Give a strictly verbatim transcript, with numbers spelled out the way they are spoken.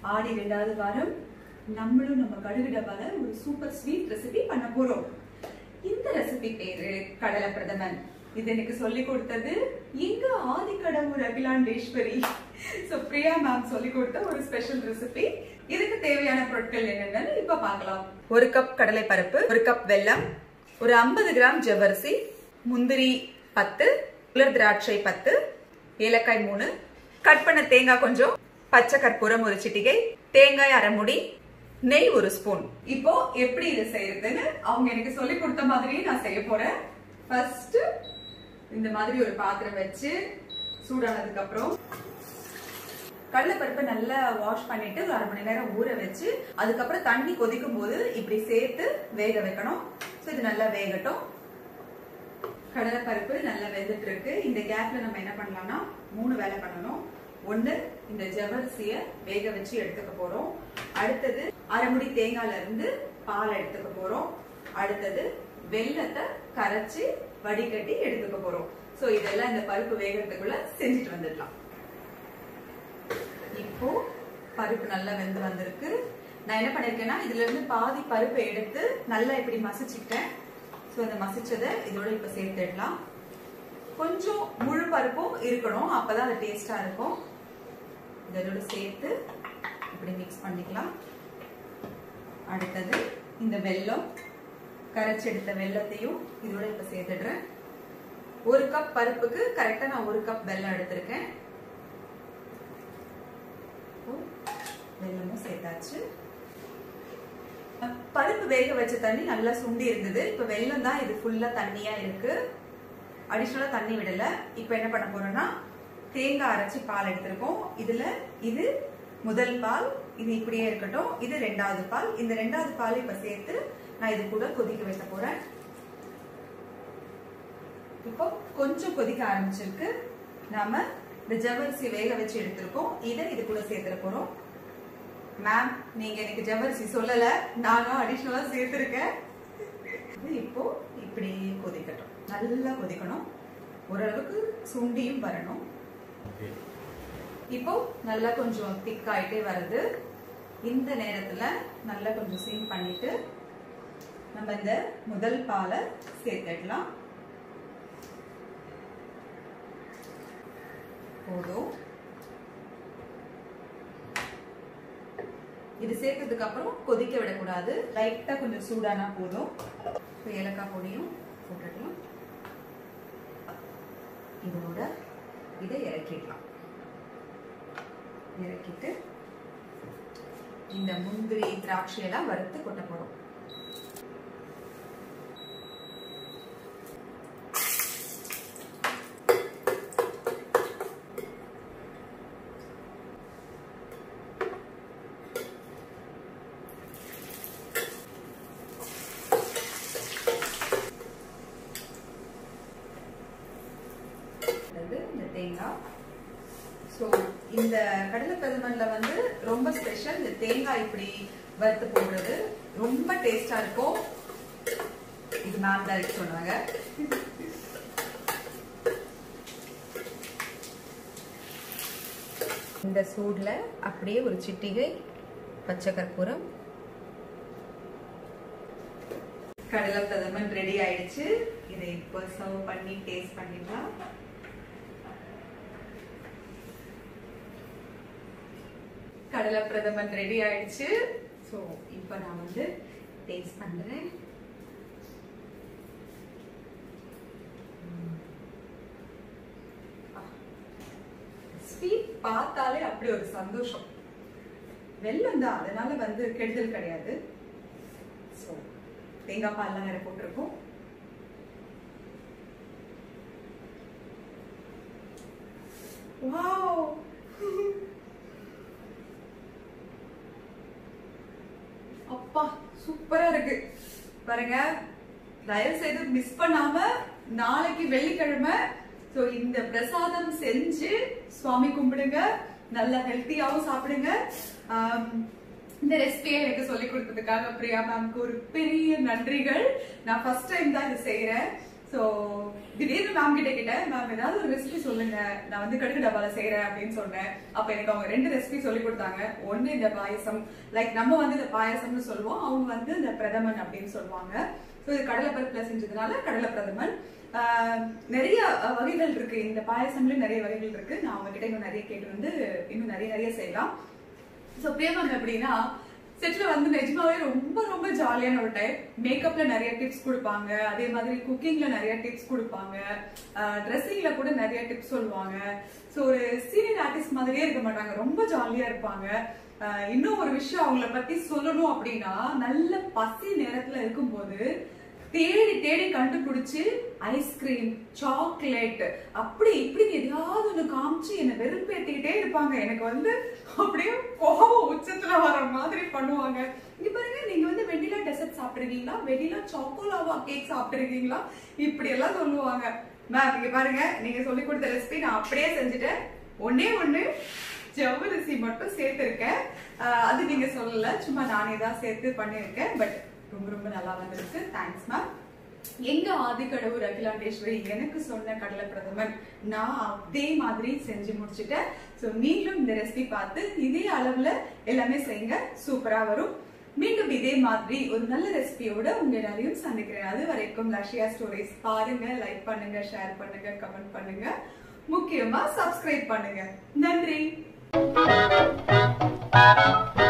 ஆடி ரெண்டாவது வாரம் நம்மளும் நம்ம கடுகு டப்பால ஒரு சூப்பர் ஸ்வீட் ரெசிபி பண்ண போறோம். இந்த ரெசிபி பேரு கடலை பிரதமன். இது எனக்கு சொல்லி கொடுத்தது எங்க ஆதிக்கடவுர் அகிலாண்டேஸ்வரி. சோ பிரியா மேம் சொல்லி கொடுத்த ஒரு ஸ்பெஷல் ரெசிபி. இதுக்கு தேவையான பொருட்கள் என்னென்னு இப்ப பார்க்கலாம். ஒரு கப் கடலை பருப்பு, ஒரு கப் வெல்லம், ஒரு ஐம்பது கிராம் ஜவ்வரிசி, முந்திரி பத்து, உலர் திராட்சை பத்து, ஏலக்காய் மூணு, கட் பண்ண தேங்காய் கொஞ்சம், பச்சை கற்பூரம் ஒரு சிட்டிகை, தேங்காய் அரை முடி, நெய் ஒரு ஸ்பூன். இப்போ எப்படி இதை செய்யறதுன்னு அவங்க எனக்கு சொல்லி கொடுத்த மாதிரியே நான் செய்ய போறேன். ஃபர்ஸ்ட் இந்த மாதிரி ஒரு பாத்திரம் வச்சு சூடானதுக்கு அப்புறம் கடலைப்பருப்பை நல்லா வாஷ் பண்ணிட்டு ஒரு அரை மணி நேரம் ஊற வச்சு அதுக்கப்புறம் தண்ணி கொதிக்கும் போது இப்படி சேர்த்து வேக வைக்கணும். ஸோ இது நல்லா வேகட்டும். கடலைப்பருப்பு நல்லா வெந்துட்டு இருக்கு. இந்த கேப்ல நம்ம என்ன பண்ணலாம்னா மூணு வேலை பண்ணணும். ஒண்ணு, இந்த ஜவ்வரிசிய வேக வச்சு எடுத்துக்க போறோம். அடுத்தது அரைமுடி தேங்காயில இருந்து பால் எடுத்துக்க போறோம். அடுத்தது வெல்லத்தை கரைச்சு வடிகட்டி எடுத்துக்க போறோம். சோ இதெல்லாம் இந்த பருப்பு வேகிறதுக்குள்ள செஞ்சுட்டு வந்துடலாம். இப்போ பருப்பு நல்லா வெந்து வந்திருக்கு. நான் என்ன பண்ணிருக்கேன்னா இதுல இருந்து பாதி பருப்பை எடுத்து நல்லா இப்படி மசிச்சுக்கிட்டேன். சோ அந்த மசிச்சதை இதோட இப்ப சேர்த்துடலாம். கொஞ்சம் முழு பருப்பும் இருக்கணும், அப்பதான் அது டேஸ்டா இருக்கும். இதோட சேர்த்து இப்படி மிக்ஸ் பண்ணிக்கலாம். அடுத்தது இந்த வெல்லம், கரைச்சி எடுத்த வெல்லத்தையும் இதோட இப்ப சேர்த்துடுறேன். ஒரு கப் பருப்புக்கு கரெக்டா நான் ஒரு கப் வெல்லம் எடுத்திருக்கேன். வெல்லமும் சேர்த்தாச்சு. பருப்பு வேக வச்ச தண்ணி நல்லா சுண்டி இருந்தது. இப்ப வெல்லம் தான் இது ஃபுல்லா தண்ணியா இருக்கு. அடிஷனலா தண்ணி விடல. இப்ப என்ன பண்ண போறோம்னா தேங்காய் அரைச்சி பால் எடுத்திருக்கோம். இதுல இது முதல் பால், இது இப்படியே இருக்கட்டும். இது ரெண்டாவது பால். இந்த ரெண்டாவது பால் இப்ப சேர்த்து நான் இது கூட கொதிக்க வைக்க போறேன். இப்போ கொஞ்சம் கொதிக்க ஆரம்பிச்சிருக்கு. நாம இந்த ஜவ்வரிசி வேக வச்சு எடுத்திருக்கோம். இதை இது கூட சேர்த்துட போறோம். மேம் நீங்க எனக்கு ஜவ்வரிசி சொல்லல, நானும் அடிஷனலா சேர்த்திருக்கேன். இப்போ இப்படி கொதிக்கட்டும். நல்லா கொதிக்கணும். ஓரளவுக்கு சுண்டியும் வரணும். இப்போ நல்லா கொஞ்சம் திக் ஆயிட்டே வருது. இந்த நேரத்துல நல்லா கொஞ்சம் சிம் பண்ணிட்டு நம்ம இந்த முதல் பாலை சேர்த்துடலாம். போதும். இது சேர்த்ததுக்கு அப்புறம் கொதிக்க விடக்கூடாது. லைட்டா கொஞ்சம் சூடானா போதும். ஏலக்காய் பொடியும் போட்டுடலாம். இதோட இதை இறக்கிடலாம். இறக்கிட்டு இந்த முந்திரி திராட்சை எல்லாம் வறுத்து கொட்ட போறோம். இந்த தேங்காய். சோ இந்த கடலை பிரதமன்ல வந்து ரொம்ப ஸ்பெஷல் இந்த தேங்காய் இப்படி வறுத்து போடுறது. ரொம்ப டேஸ்டா இருக்கும். இது மேம் தான் சொன்னாங்க. இந்த சூட்ல அப்படியே ஒரு சிட்டிகை பச்சை கற்பூரம். கடலை பிரதமன் ரெடி ஆயிடுச்சு. இதை இப்போ சர்வ் பண்ணி டேஸ்ட் பண்ணிடலாம். கடலை பிரதமன் ரெடி ஆயிடுச்சு. சோ இப்போ நான் வந்து டேஸ்ட் பண்றேன். ஸ்வீட் பார்த்தாலே அப்படி ஒரு சந்தோஷம். வெல்லம் தான், அதனால வந்து கெடுதல் கிடையாது. சோ தேங்காய் பால்லாம் வேற போட்டிருக்கோம். வாவ், அப்பா சூப்பரா இருக்கு பாருங்க. தயவு செய்து மிஸ் பண்ணாம நாளைக்கு வெள்ளிக்கிழமை சோ இந்த பிரசாதம் செஞ்சு சுவாமி கும்பிடுங்க. நல்லா ஹெல்த்தியாவும் சாப்பிடுங்க. இந்த ரெசிபியை எனக்கு சொல்லி கொடுத்ததுக்காக பிரியா மேம்க்கு ஒரு பெரிய நன்றிகள். நான் ஃபர்ஸ்ட் டைம் தான் இது செய்யறேன். ஸோ திடீர்னு மேம் கிட்ட கேட்டேன், மேம் ஏதாவது ஒரு ரெசிபி சொல்லுங்க, நான் வந்து கடுகு டப்பால செய்யறேன் அப்படின்னு சொன்னேன். அப்ப எனக்கு அவங்க ரெண்டு ரெசிபி சொல்லி கொடுத்தாங்க. ஒண்ணு இந்த பாயசம், லைக் நம்ம வந்து இந்த பாயசம்னு சொல்லுவோம், அவங்க வந்து இந்த பிரதமன் அப்படின்னு சொல்லுவாங்க. ஸோ இது கடலை பருப்புல செஞ்சதுனால கடலை பிரதமன். நிறைய வகைகள் இருக்கு, இந்த பாயசம்ல நிறைய வகைகள் இருக்கு. நான் அவங்க கிட்ட இன்னும் நிறைய கேட்டு வந்து இன்னும் நிறைய நிறைய செய்யலாம். ஸோ பிரேமம் எப்படின்னா செட்ல வந்து நிஜமாவே ரொம்ப ரொம்ப ஜாலியான ஒரு டைப். மேக்கப்ல நிறைய டிப்ஸ் கொடுப்பாங்க, அதே மாதிரி குக்கிங்ல நிறைய டிப்ஸ் கொடுப்பாங்க, ட்ரெஸ்ஸிங்ல கூட நிறைய டிப்ஸ் சொல்லுவாங்க. ஸோ ஒரு சீனியர் ஆர்டிஸ்ட் மாதிரியே இருக்க மாட்டாங்க, ரொம்ப ஜாலியா இருப்பாங்க. இன்னும் ஒரு விஷயம் அவங்கள பத்தி சொல்லணும் அப்படின்னா, நல்ல பசி நேரத்துல இருக்கும்போது தேடி தேடி கண்டுபிடிச்சு ஐஸ்கிரீம், சாக்லேட் அப்படி இப்படி எதையாவது ஒண்ணு காமிச்சு என்ன வெறுப்பேத்திக்கிட்டே இருப்பாங்க. எனக்கு வந்து அப்படியே கோபம் உச்சத்துல வர மாதிரி பண்ணுவாங்க. இங்க பாருங்க, நீங்க வந்து வெண்ணிலா டெசர்ட் சாப்பிட்டுருக்கீங்களா, வெண்ணிலா சாக்கோலாவா கேக் சாப்பிட்டுருக்கீங்களா, இப்படி எல்லாம் சொல்லுவாங்க. மேம் இங்க பாருங்க, நீங்க சொல்லி கொடுத்த ரெசிபி நான் அப்படியே செஞ்சுட்டேன். ஒன்னே ஒண்ணு ஜவ்வரிசி மட்டும் சேர்த்திருக்கேன், அது நீங்க சொல்லல, சும்மா நானே தான் சேர்த்து பண்ணிருக்கேன். பட் ரொம்ப ரொம்ப நல்லா வந்திருக்கு. Thanks ma'am. எங்க ஆதிக்கடவுர் அகிலாண்டேஸ்வரி எனக்கு சொன்ன கடலை பிரதமன் நான் அதே மாதிரி செஞ்சு முடிச்சுட்டேன். சோ நீங்களும் இந்த ரெசிபி பார்த்து இதே அளவுல எல்லாமே செய்யுங்க, சூப்பரா வரும். மீண்டும் இதே மாதிரி ஒரு நல்ல ரெசிபியோட உங்க எல்லாரையும் சந்திக்கிறேன். அது வரைக்கும் லக்ஷ்யா ஸ்டோரிஸ் பாருங்க, லைக் பண்ணுங்க, ஷேர் பண்ணுங்க, கமெண்ட் பண்ணுங்க, முக்கியமா சப்ஸ்கிரைப் பண்ணுங்க. நன்றி.